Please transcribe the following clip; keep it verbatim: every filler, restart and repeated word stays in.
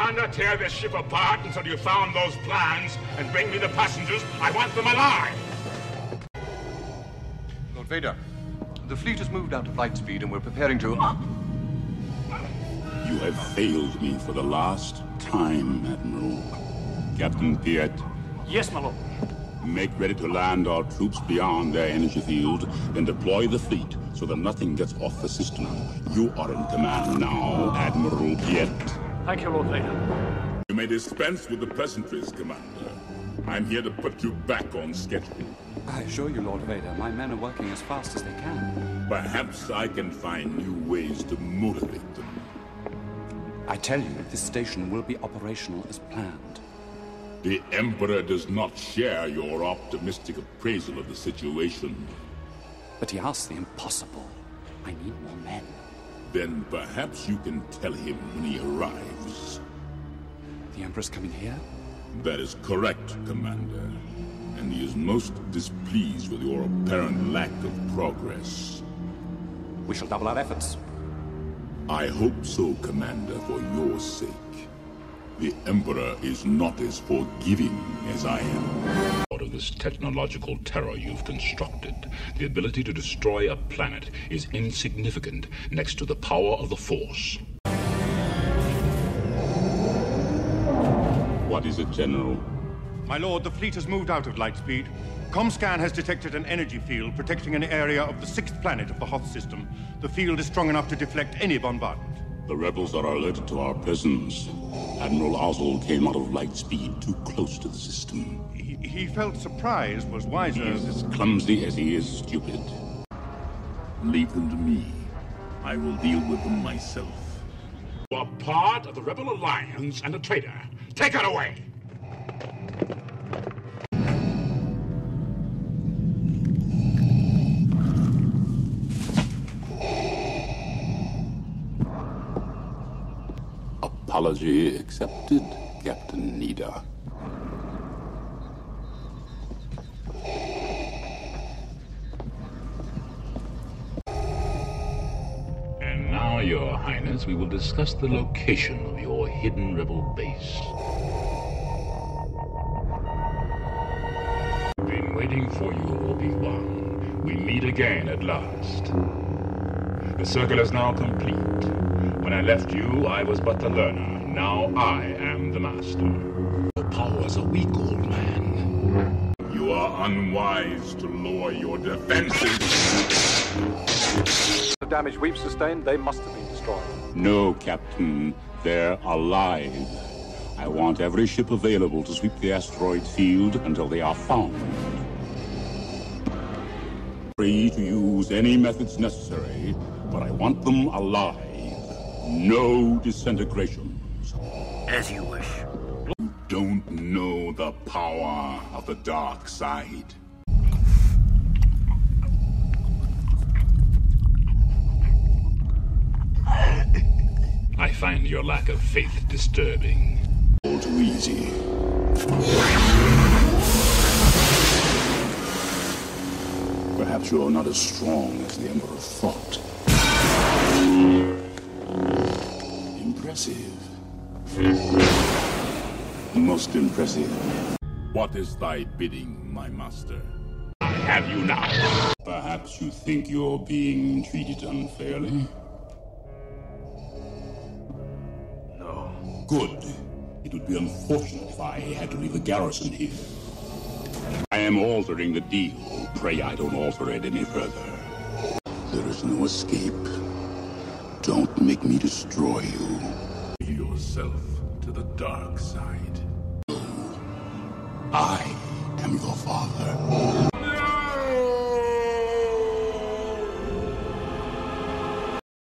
Commander, tear this ship apart until you found those plans and bring me the passengers. I want them alive! Lord Vader, the fleet has moved out of light speed and we're preparing to... You have failed me for the last time, Admiral. Captain Piet. Yes, my lord. Make ready to land our troops beyond their energy field, then deploy the fleet so that nothing gets off the system. You are in command now, Admiral Piet. Thank you, Lord Vader. You may dispense with the pleasantries, Commander. I'm here to put you back on schedule. I assure you, Lord Vader, my men are working as fast as they can. Perhaps I can find new ways to motivate them. I tell you, this station will be operational as planned. The Emperor does not share your optimistic appraisal of the situation. But he asks the impossible. I need more men. Then perhaps you can tell him when he arrives. The Emperor's coming here? That is correct, Commander. And he is most displeased with your apparent lack of progress. We shall double our efforts. I hope so, Commander, for your sake. The Emperor is not as forgiving as I am. Out of this technological terror you've constructed, the ability to destroy a planet is insignificant next to the power of the Force. What is it, General? My lord, the fleet has moved out of light speed. Comscan has detected an energy field protecting an area of the sixth planet of the Hoth system. The field is strong enough to deflect any bombardment. The rebels are alerted to our presence. Admiral Ozzel came out of light speed too close to the system. He, he felt surprise was wiser. He is as clumsy as he is stupid. Leave them to me. I will deal with them myself. You are part of the Rebel Alliance and a traitor. Take her away! Apology accepted, Captain Nida. And now, Your Highness, we will discuss the location of your hidden rebel base. Been waiting for you, Obi-Wan. We meet again at last. The circle is now complete. When I left you, I was but the learner. Now I am the master. Your powers are weak, old man. You are unwise to lower your defenses. The damage we've sustained, they must have been destroyed. No, Captain. They're alive. I want every ship available to sweep the asteroid field until they are found. Free to use any methods necessary, but I want them alive. No disintegrations. As you wish. You don't know the power of the dark side. I find your lack of faith disturbing. All too easy. Perhaps you're not as strong as the Emperor thought. Impressive. Most impressive. What is thy bidding, my master? I have you now. Perhaps you think you're being treated unfairly? No. Good. It would be unfortunate if I had to leave the garrison here. I am altering the deal. Pray I don't alter it any further. There is no escape. Don't make me destroy you. Yourself to the dark side. I am your father.